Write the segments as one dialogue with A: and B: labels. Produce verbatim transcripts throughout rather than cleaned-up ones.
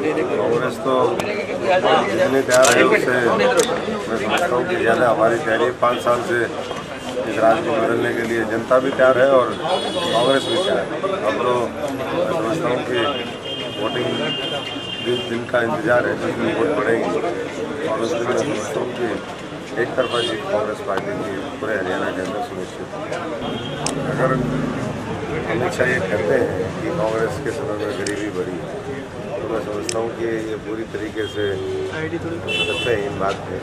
A: कांग्रेस तो जितने तैयार है उससे मैं समझता हूँ कि ज़्यादा हमारी तैयारी पाँच साल से इस राज्य को बदलने के लिए जनता भी तैयार है और कांग्रेस भी तैयार है। अब तो मैं समझता हूँ कि वोटिंग जिस दिन का इंतजार है, जिस दिन वोट पड़ेगी और उस दिन मैं समझता हूँ कि एक तरफा जीत कांग्रेस पार्टी की पूरे हरियाणा के अंदर सुनिश्चित है। अगर अमित शाह ये कहते हैं कि कांग्रेस के समय में गरीबी बढ़ी है तो मैं समझता हूँ कि ये पूरी तरीके से सत्यहीन बात है।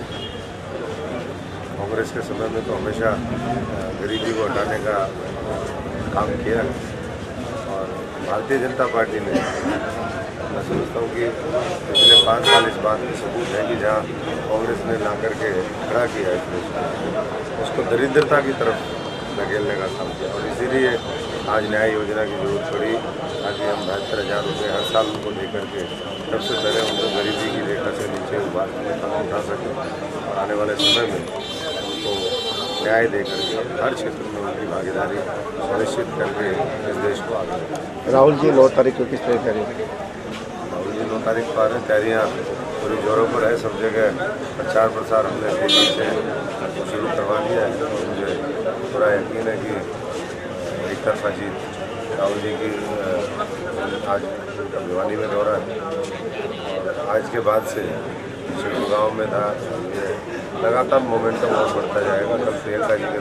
A: कांग्रेस के समय में तो हमेशा गरीबी को हटाने का काम किया और भारतीय जनता पार्टी ने मैं समझता हूँ कि पिछले पाँच साल इस बात की सबूत है कि जहाँ कांग्रेस ने ला करके खड़ा किया है उसको दरिद्रता की तरफ धकेलने का काम किया और इसीलिए आज न्याय योजना की जरूरत पड़ी ताकि हम बहत्तर हज़ार रुपये हर साल उनको लेकर के सबसे पहले उनको गरीबी की रेखा से नीचे उबार उठा सकें और आने वाले समय में उनको न्याय दे करके हर क्षेत्र में उनकी भागीदारी सुनिश्चित करके इस देश को आगे।
B: राहुल जी नौ तारीख को किस तरह करेंगे?
A: राहुल जी नौ तारीख को आ रहे, तैयारियाँ पूरी जोरों पर है। सब जगह प्रचार प्रसार हमने तेजी से शुरू करवा दिया है और मुझे पूरा यकीन है कि एक तरफा जीत राहुल जी की आज भिवानी में दौरा है और आज के बाद से शिव गाँव में था ये लगातार मोमेंटम और बढ़ता जाएगा। कल प्रियंका जी के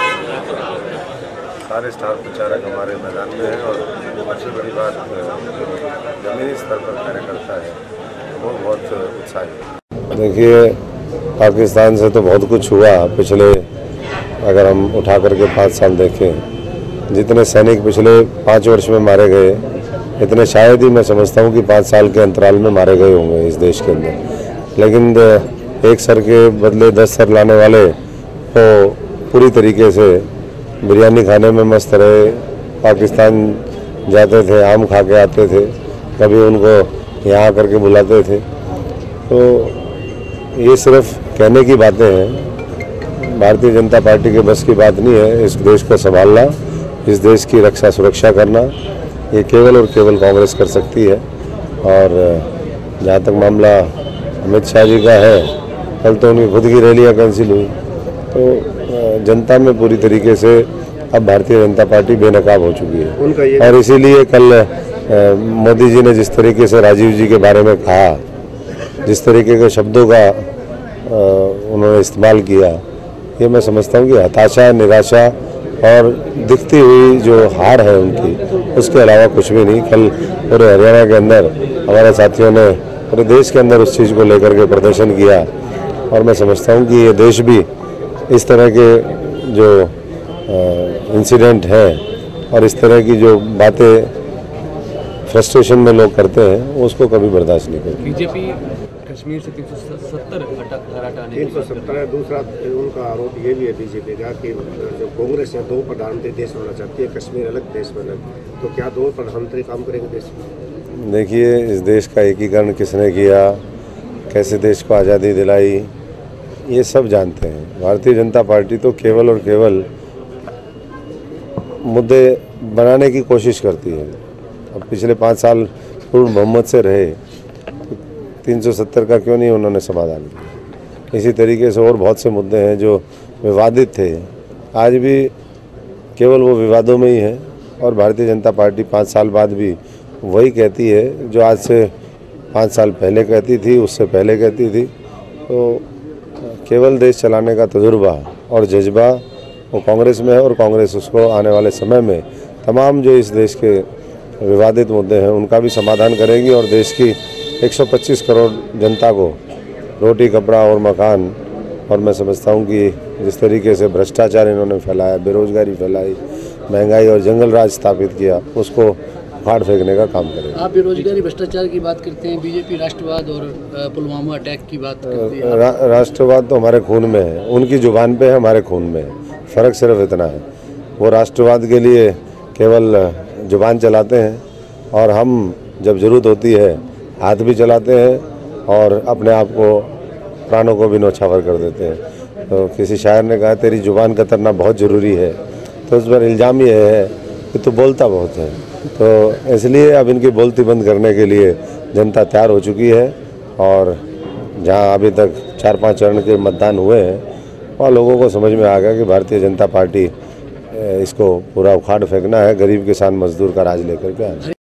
A: दौरान सारे स्टार प्रचारक हमारे मैदान में हैं और सबसे बड़ी बात जमीनी स्तर पर कार्यकर्ता है वो बहुत उत्साहित।
C: देखिए, पाकिस्तान से तो बहुत कुछ हुआ पिछले, अगर हम उठा करके पाँच साल देखें, जितने सैनिक पिछले पाँच वर्ष में मारे गए इतने शायद ही मैं समझता हूँ कि पाँच साल के अंतराल में मारे गए होंगे इस देश के अंदर। लेकिन एक सर के बदले दस सर लाने वाले तो पूरी तरीके से बिरयानी खाने में मस्त रहे, पाकिस्तान जाते थे, आम खा के आते थे, कभी उनको यहाँ आकर के बुलाते थे। तो ये सिर्फ कहने की बातें हैं, भारतीय जनता पार्टी के बस की बात नहीं है। इस देश को संभालना, इस देश की रक्षा सुरक्षा करना ये केवल और केवल कांग्रेस कर सकती है। और जहाँ तक मामला अमित शाह जी का है, कल तो उनकी खुद की रैलियाँ कैंसिल हुई, तो जनता में पूरी तरीके से अब भारतीय जनता पार्टी बेनकाब हो चुकी है। और इसीलिए कल मोदी जी ने जिस तरीके से राजीव जी के बारे में कहा, जिस तरीके के शब्दों का उन्होंने इस्तेमाल किया, ये मैं समझता हूँ कि हताशा, निराशा और दिखती हुई जो हार है उनकी, उसके अलावा कुछ भी नहीं। कल पूरे हरियाणा के अंदर हमारे साथियों ने पूरे देश के अंदर उस चीज़ को लेकर के प्रदर्शन किया और मैं समझता हूँ कि ये देश भी इस तरह के जो इंसिडेंट है और इस तरह की जो बातें फ्रस्ट्रेशन में लोग करते हैं उसको कभी बर्दाश्त नहीं करेगी।
D: बीजेपी कश्मीर से तीन सौ सत्तर हटाने
B: तीन सौ सत्तर है। दूसरा उनका आरोप ये भी है बीजेपी का कि जो कांग्रेस है दो प्रधानमंत्री देश होना चाहती है, कश्मीर अलग देश में अलग, तो क्या दो प्रधानमंत्री काम करेंगे देश में?
C: देखिए, इस देश का एकीकरण किसने किया, कैसे देश को आज़ादी दिलाई, ये सब जानते हैं। भारतीय जनता पार्टी तो केवल और केवल मुद्दे बनाने की कोशिश करती है। अब पिछले पाँच साल पूर्ण बहुमत से रहे, तो तीन सौ सत्तर का क्यों नहीं उन्होंने समाधान किया। इसी तरीके से और बहुत से मुद्दे हैं जो विवादित थे, आज भी केवल वो विवादों में ही हैं और भारतीय जनता पार्टी पाँच साल बाद भी वही कहती है जो आज से पाँच साल पहले कहती थी, उससे पहले कहती थी। तो केवल देश चलाने का तजुर्बा और जज्बा वो कांग्रेस में है और कांग्रेस उसको आने वाले समय में तमाम जो इस देश के विवादित मुद्दे हैं उनका भी समाधान करेगी और देश की एक सौ पच्चीस करोड़ जनता को रोटी, कपड़ा और मकान, और मैं समझता हूँ कि जिस तरीके से भ्रष्टाचार इन्होंने फैलाया, बेरोजगारी फैलाई, महंगाई और जंगल राज स्थापित किया, उसको फाड़ फेंकने का काम करेगा।
D: आप बेरोजगारी, भ्रष्टाचार की बात करते हैं, बीजेपी राष्ट्रवाद और पुलवामा अटैक की बात करती है।
C: रा, राष्ट्रवाद तो हमारे खून में है, उनकी जुबान पे है, हमारे खून में है। फ़र्क सिर्फ इतना है, वो राष्ट्रवाद के लिए केवल जुबान चलाते हैं और हम जब ज़रूरत होती है हाथ भी चलाते हैं और अपने आप को, प्राणों को भी न्यौछावर कर देते हैं। तो किसी शायर ने कहा तेरी जुबान कतरना बहुत ज़रूरी है, तो उस पर इल्ज़ाम ये है कि तू बोलता बहुत है। तो इसलिए अब इनकी बोलती बंद करने के लिए जनता तैयार हो चुकी है और जहां अभी तक चार पांच चरण के मतदान हुए हैं और लोगों को समझ में आ गया कि भारतीय जनता पार्टी इसको पूरा उखाड़ फेंकना है, गरीब किसान मजदूर का राज लेकर के आना है।